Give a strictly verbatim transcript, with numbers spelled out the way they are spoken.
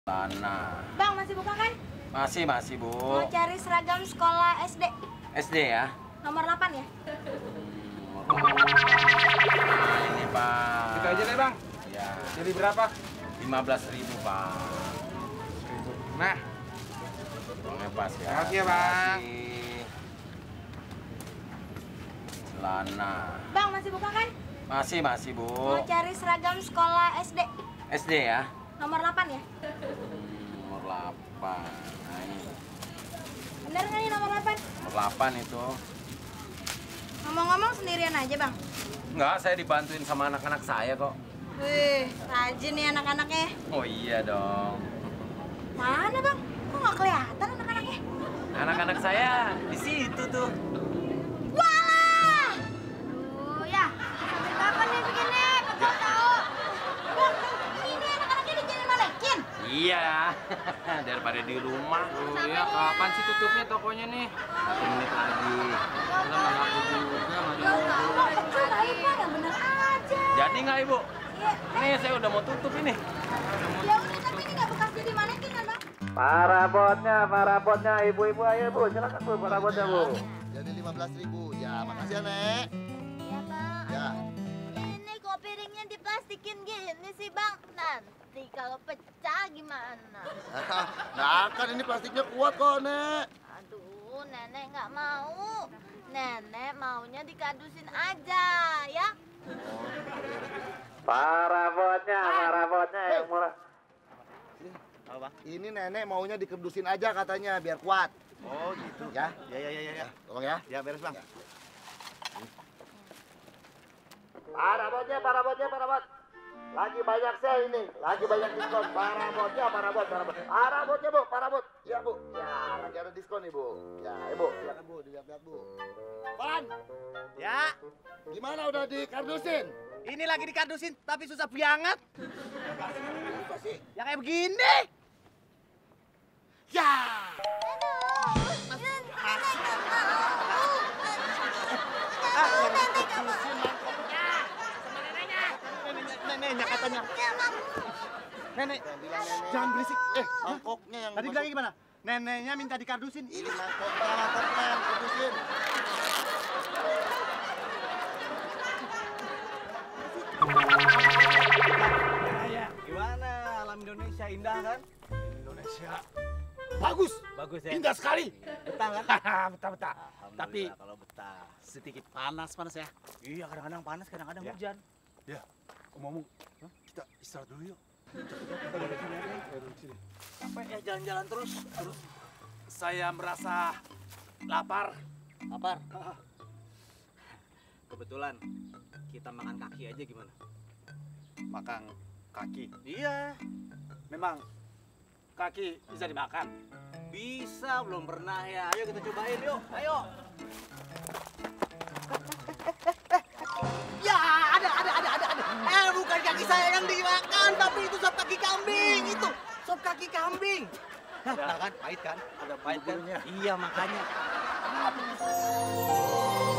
Tanah. Bang, masih buka kan? Masih, masih, Bu. Mau cari seragam sekolah S D. S D ya? Nomor delapan ya? Hmm, nah, ini, Pak. Kita aja deh, Bang. Ya. Jadi berapa? lima belas ribu, Pak. Nah, Uangnya pas ya. Makasih ya, Bang. Makasih. Celana. Bang, masih buka kan? Masih, masih, Bu. Mau cari seragam sekolah S D. S D ya? Nomor delapan ya? Hmm, nomor delapan. Nah, ini. Bener nggak nih nomor delapan? Nomor delapan itu. Ngomong-ngomong sendirian aja, Bang. Enggak, saya dibantuin sama anak-anak saya kok. Wih, rajin nih anak-anaknya. Oh iya dong. Mana, Bang? Kok nggak kelihatan anak-anaknya? Anak-anak saya di situ tuh. Walah! Aduh, ya. Sampai kapan nih begini? Kagak tahu. Bang, ini anak-anaknya dijadiin manekin. Iya, daripada di rumah. oh iya, kapan sih tutupnya tokonya nih? Satu menit lagi. Udah nggak laku juga, nggak Ya ada. Allah, kecil baik Bang, yang bener aja. Jadi nggak Ibu? Iya, Nih saya udah mau tutup ini. ya udah, tapi ini nggak bekas jadi manekin kan, Bang? Para botnya, para botnya, ibu-ibu ayo Bu, silakan Bu, para botnya Bu. Jadi lima belas ribu. Ya, makasih ya, Nek. Ya bang. Ya. Ini kok piringnya diplastikin gini sih bang. Nanti kalau pecah gimana? Nggak akan, ini plastiknya kuat kok, Nek. Aduh, nenek nggak mau. Nenek maunya dikadusin aja, ya. Para botnya, para botnya yang murah. Ini nenek maunya dikerdusin aja katanya, biar kuat. Oh gitu. Ya, Ya ya ya ya. ya. tolong ya. Ya beres bang. Para botnya, para botnya, para bot. Lagi banyak sale ini, lagi banyak diskon. Para botnya, para bot, para bot. Para botnya Bu, para bot. Ya Bu. Ya, lagi ada diskon nih Bu. Ya, Ibu, silakan Bu, dilihat-lihat Bu. Pan, Ya. gimana udah dikardusin? Ini lagi dikardusin tapi susah banget. Apa sih? Yang kayak begini. Ya. Neneknya katanya. Nenek, jangan berisik. Eh, Mangkoknya yang tadi bilangnya gimana? Neneknya minta dikardusin. Ini mangkoknya, mangkoknya yang kudusin. Ya, gimana alam Indonesia indah kan? Indonesia bagus, Bagus ya. indah sekali. Betah kan? Betah betah. Tapi Alhamdulillah kalau betah. Sedikit panas panas ya. Iya, kadang-kadang panas, kadang-kadang Ya. hujan. ya, ngomong, kita istirahat dulu yuk. Sampai ya jalan-jalan terus, terus Saya merasa lapar. lapar. Kebetulan kita makan kaki aja gimana? Makan kaki. Iya, Memang kaki bisa dimakan. bisa, belum pernah ya. Ayo kita cobain yuk, ayo. Ya, ada, ada, ada, ada, ada. Eh, bukan kaki saya yang dimakan, tapi itu sop kaki kambing. Itu sop kaki kambing. Nah, kan, pahit kan? Ada pahit kan? Iya, makanya.